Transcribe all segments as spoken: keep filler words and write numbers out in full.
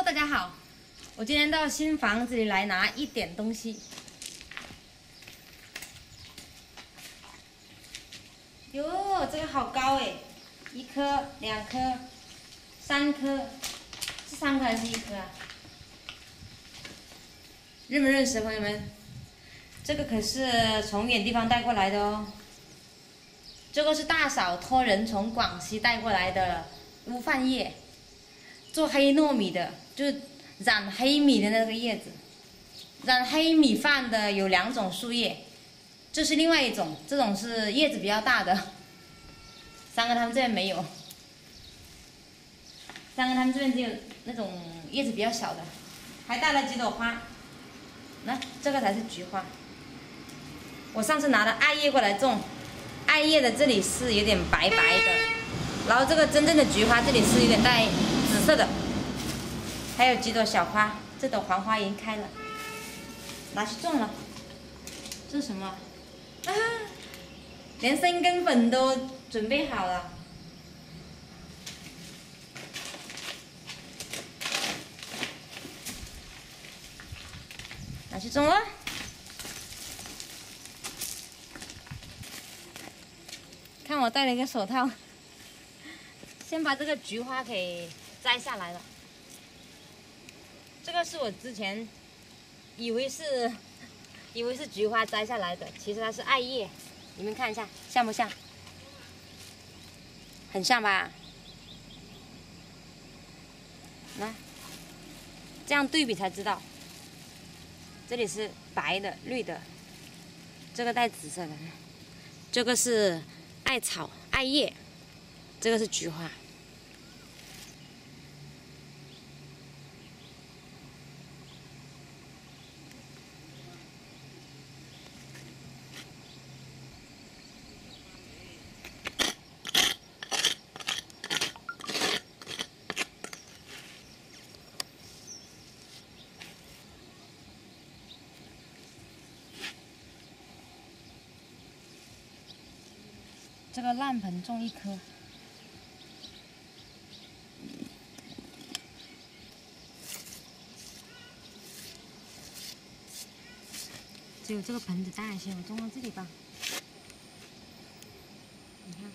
大家好，我今天到新房子里来拿一点东西。哟，这个好高哎，一颗、两颗、三颗，是三颗还是一颗啊？认不认识，朋友们？这个可是从远地方带过来的哦。这个是大嫂托人从广西带过来的乌饭叶，做黑糯米的，就是染黑米的那个叶子。染黑米饭的有两种树叶，这是另外一种，这种是叶子比较大的。三哥他们这边没有，三哥他们这边只有那种叶子比较小的，还带了几朵花。来，这个才是菊花。我上次拿了艾叶过来种，艾叶的这里是有点白白的，然后这个真正的菊花这里是有点带紫色的，还有几朵小花，这朵黄花已经开了，拿去种了。这是什么？啊，连生根粉都准备好了。拿去种了。看我戴了一个手套，先把这个菊花给摘下来了。这个是我之前以为是以为是菊花摘下来的，其实它是艾叶。你们看一下，像不像？很像吧？来，这样对比才知道。这里是白的、绿的，这个带紫色的，这个是艾草、艾叶，这个是菊花。这个烂盆种一颗，只有这个盆子大一些，我种到这里吧。你看，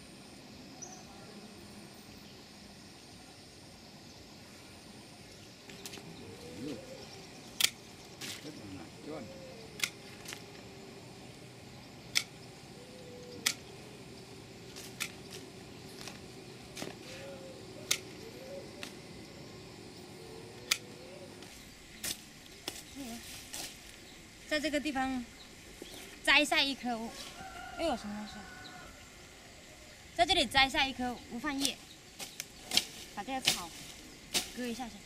在这个地方摘下一颗，哎呦，什么东西？在这里摘下一颗无饭叶，把这个草割一下先。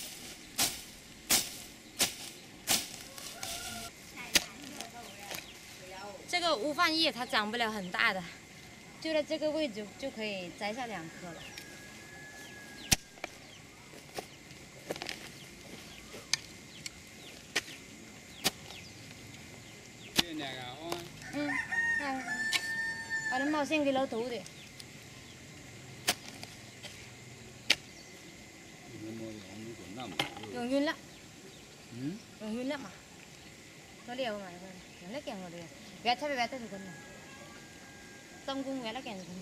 这个无饭叶它长不了很大的，就在这个位置就可以摘下两颗了。嗯，看，把那毛线给捞头的。用晕了。嗯？用晕了嘛？có liều mà用lấy kèn rồi đi, vẽ thay vẽ thay thì con này, xong cũng vẽ lấy kèn rồi.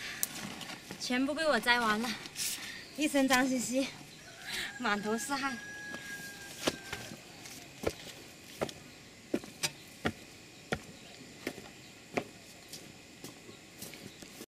全部被我摘完了，一身脏兮兮，满头是汗。